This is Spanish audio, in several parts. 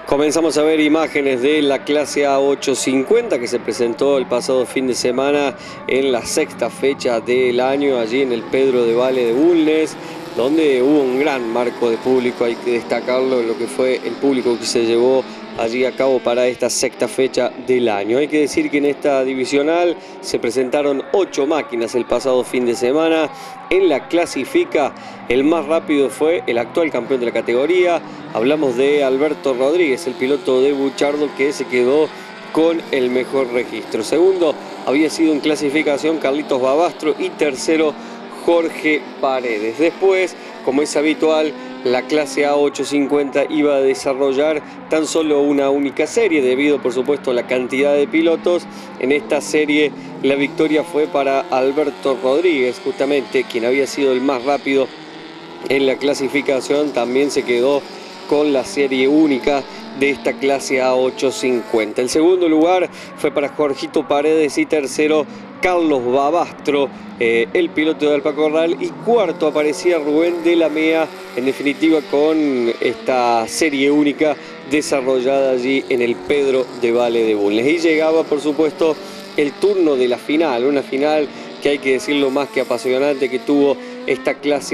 Comenzamos a ver imágenes de la clase A850 que se presentó el pasado fin de semana en la sexta fecha del año allí en el Pedro de Vale de Bulnes, donde hubo un gran marco de público, hay que destacarlo, lo que fue el público que se llevó allí a cabo para esta sexta fecha del año. Hay que decir que en esta divisional se presentaron 8 máquinas el pasado fin de semana. En la clasifica, el más rápido fue el actual campeón de la categoría. Hablamos de Alberto Rodríguez, el piloto de Buchardo, que se quedó con el mejor registro. Segundo había sido en clasificación Carlitos Babastro y tercero Jorge Paredes. Después, como es habitual, la clase A850 iba a desarrollar tan solo una única serie, debido por supuesto a la cantidad de pilotos. En esta serie la victoria fue para Alberto Rodríguez, justamente quien había sido el más rápido en la clasificación. También se quedó con la serie única de esta clase A850. El segundo lugar fue para Jorgito Paredes y tercero Carlos Babastro, el piloto de Alpacorral, y cuarto aparecía Rubén de la Mea, en definitiva con esta serie única desarrollada allí en el Pedro de Vale de Bulnes. Y llegaba por supuesto el turno de la final, una final que hay que decirlo más que apasionante que tuvo esta clase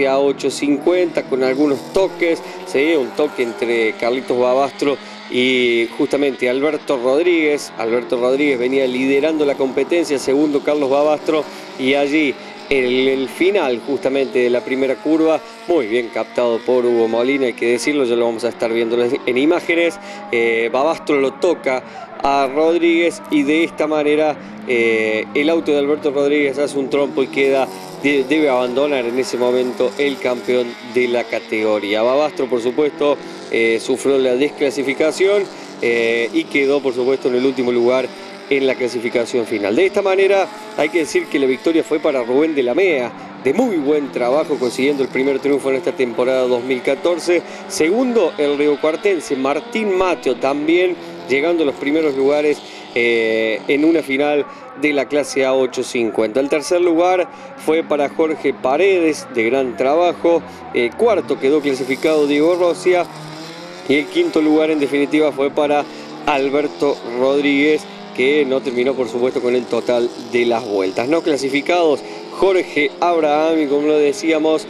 A850 con algunos toques, ¿sí? Un toque entre Carlitos Babastro y justamente Alberto Rodríguez. Alberto Rodríguez venía liderando la competencia, segundo Carlos Babastro, y allí el final justamente de la primera curva, muy bien captado por Hugo Molina, hay que decirlo, ya lo vamos a estar viendo en imágenes. Babastro lo toca a Rodríguez y de esta manera el auto de Alberto Rodríguez hace un trompo y debe abandonar en ese momento el campeón de la categoría. Babastro, por supuesto, sufrió la desclasificación y quedó, por supuesto, en el último lugar en la clasificación final. De esta manera, hay que decir que la victoria fue para Rubén de la Mea, de muy buen trabajo, consiguiendo el primer triunfo en esta temporada 2014. Segundo, el riocuartense Martín Mateo, también llegando a los primeros lugares en una final de la clase A850. El tercer lugar fue para Jorge Paredes, de gran trabajo. Cuarto quedó clasificado Diego Rosia. Y el quinto lugar, en definitiva, fue para Alberto Rodríguez, que no terminó, por supuesto, con el total de las vueltas. No clasificados, Jorge Abraham y, como lo decíamos,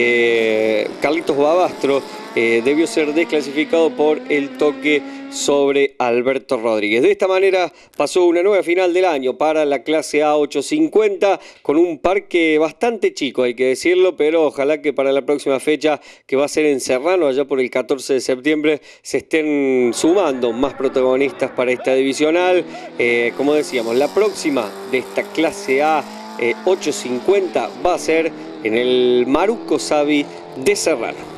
Carlitos Babastro debió ser desclasificado por el toque sobre Alberto Rodríguez. De esta manera pasó una nueva final del año para la clase A850 con un parque bastante chico, hay que decirlo, pero ojalá que para la próxima fecha, que va a ser en Serrano, allá por el 14 de septiembre, se estén sumando más protagonistas para esta divisional. Como decíamos, la próxima de esta clase A850 va a ser en el Maruco Savi de Serrano.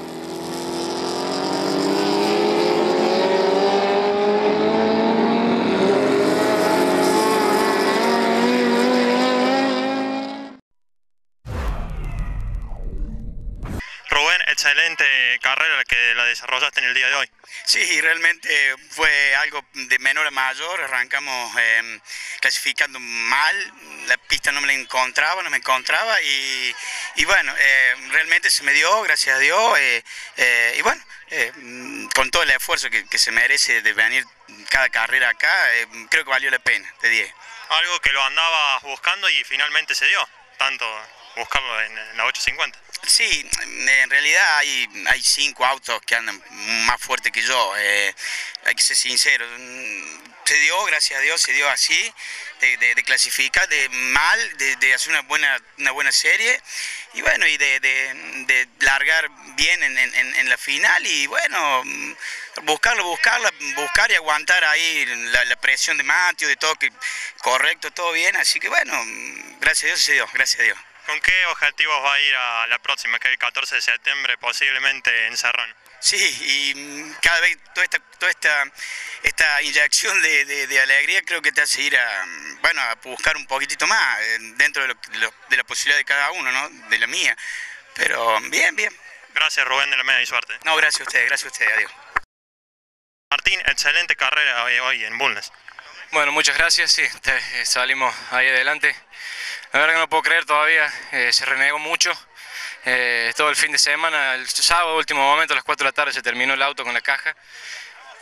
Excelente carrera la que la desarrollaste en el día de hoy. Sí, realmente fue algo de menor a mayor. Arrancamos clasificando mal, la pista no me encontraba y bueno, realmente se me dio, gracias a Dios, y bueno, con todo el esfuerzo que se merece de venir cada carrera acá, creo que valió la pena, te diré. Algo que lo andabas buscando y finalmente se dio, tanto buscarlo en la 850. Sí, en realidad hay 5 autos que andan más fuerte que yo, hay que ser sincero. Se dio, gracias a Dios, se dio así, de clasificar de mal, de hacer una buena serie y bueno, y de largar bien en la final y bueno, buscar y aguantar ahí la presión de Mateo, de todo correcto, todo bien, así que bueno, gracias a Dios se dio, gracias a Dios. ¿Con qué objetivos va a ir a la próxima, que es el 14 de septiembre, posiblemente en Serrano? Sí, y cada vez toda esta inyección de alegría creo que te hace ir a buscar un poquitito más dentro de la posibilidad de cada uno, ¿no? De la mía. Pero bien. Gracias, Rubén de la Mea, y suerte. No, gracias a ustedes, adiós. Martín, excelente carrera hoy en Bulnes. Bueno, muchas gracias, sí, salimos ahí adelante. La verdad que no puedo creer todavía, se renegó mucho. Todo el fin de semana, el sábado, último momento, a las 4 de la tarde se terminó el auto con la caja.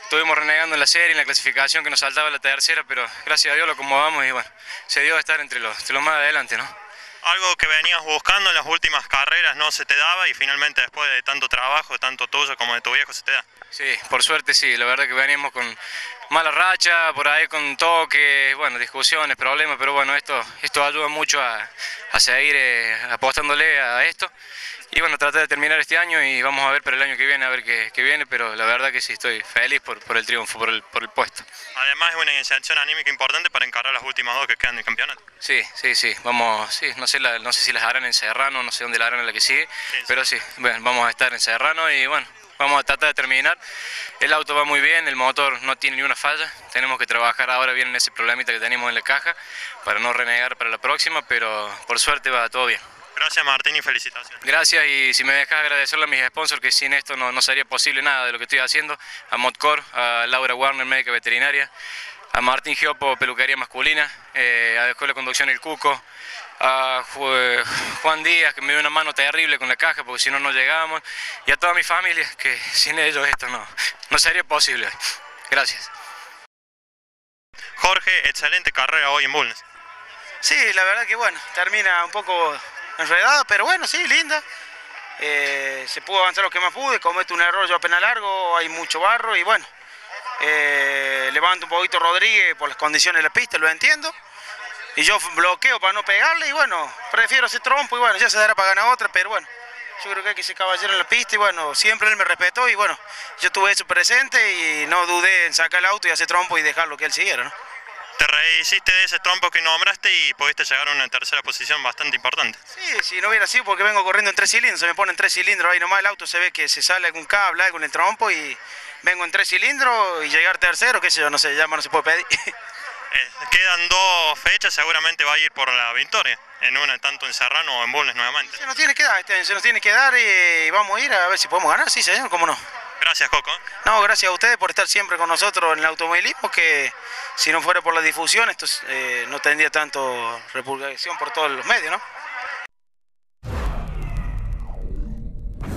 estuvimos renegando en la serie, en la clasificación que nos saltaba la tercera, pero gracias a Dios lo acomodamos y bueno, se dio a estar entre los más adelante, ¿no? Algo que venías buscando en las últimas carreras no se te daba y finalmente después de tanto trabajo, tanto tuyo como de tu viejo, se te da. Sí, por suerte sí, la verdad que veníamos con mala racha, por ahí con toques, bueno, discusiones, problemas, pero bueno, esto ayuda mucho a seguir apostándole a esto. Y bueno, tratar de terminar este año y vamos a ver para el año que viene, a ver qué viene, pero la verdad que sí, estoy feliz por el triunfo, por el puesto. Además es una inyección anímica importante para encarar las últimas dos que quedan del campeonato. Sí, vamos, sí, no sé si las harán en Serrano, no sé dónde la harán en la que sigue, pero sí, bueno, vamos a estar en Serrano y bueno, vamos a tratar de terminar. El auto va muy bien, el motor no tiene ni una falla, tenemos que trabajar ahora bien en ese problemita que tenemos en la caja para no renegar para la próxima, pero por suerte va todo bien. Gracias Martín y felicitaciones. Gracias y si me dejas agradecerle a mis sponsors que sin esto no sería posible nada de lo que estoy haciendo, a Modcor, a Laura Warner, médica veterinaria, a Martín Giopo, peluquería masculina, a la Escuela de Conducción El Cuco, a Juan Díaz que me dio una mano terrible con la caja porque si no llegábamos y a toda mi familia que sin ellos esto no sería posible. Gracias. Jorge, excelente carrera hoy en Bulnes. Sí, la verdad que bueno, termina un poco enredada, pero bueno, sí, linda. Se pudo avanzar lo que más pude, cometo un error yo apenas largo, hay mucho barro y bueno, levanto un poquito Rodríguez por las condiciones de la pista, lo entiendo. Y yo bloqueo para no pegarle y bueno, prefiero hacer trompo y bueno, ya se dará para ganar otra, pero bueno, yo creo que hay que ser caballero en la pista y bueno, siempre él me respetó y bueno, yo tuve eso presente y no dudé en sacar el auto y hacer trompo y dejarlo que él siguiera, ¿no? Te rehiciste de ese trompo que nombraste y pudiste llegar a una tercera posición bastante importante. Sí, si no hubiera sido porque vengo corriendo en 3 cilindros, se me ponen 3 cilindros ahí nomás, el auto se ve que se sale algún cable, algo en el trompo y vengo en 3 cilindros y llegar tercero, qué sé yo, no sé, ya no se puede pedir. Quedan 2 fechas, seguramente va a ir por la victoria, en una tanto en Serrano o en Bulnes nuevamente. Se nos tiene que dar este año, se nos tiene que dar y vamos a ir a ver si podemos ganar, sí señor, cómo no. Gracias Coco. No, gracias a ustedes por estar siempre con nosotros en el automovilismo, que si no fuera por la difusión esto no tendría tanto repulgación por todos los medios, ¿no?